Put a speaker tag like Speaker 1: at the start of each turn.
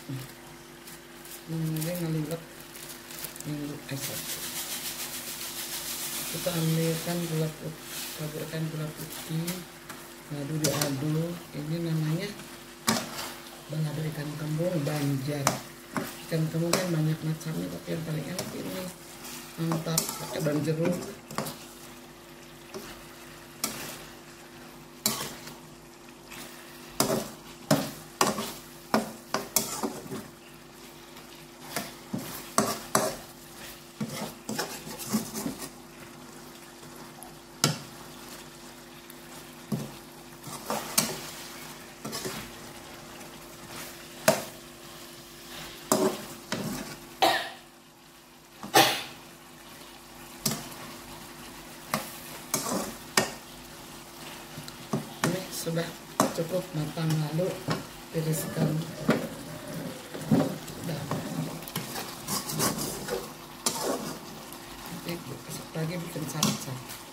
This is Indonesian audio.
Speaker 1: namanya ngaliwet minggu esok. Kita ambilkan taburkan gula putih, lalu diaduk. Ini namanya balado ikan kembung Banjar. Ikan kembung kan banyak macamnya, tapi yang paling enak ini, mantap, pakai daun jeruk. Sudah cukup matang, lalu tiriskan. Nanti besok pagi bikin capcay.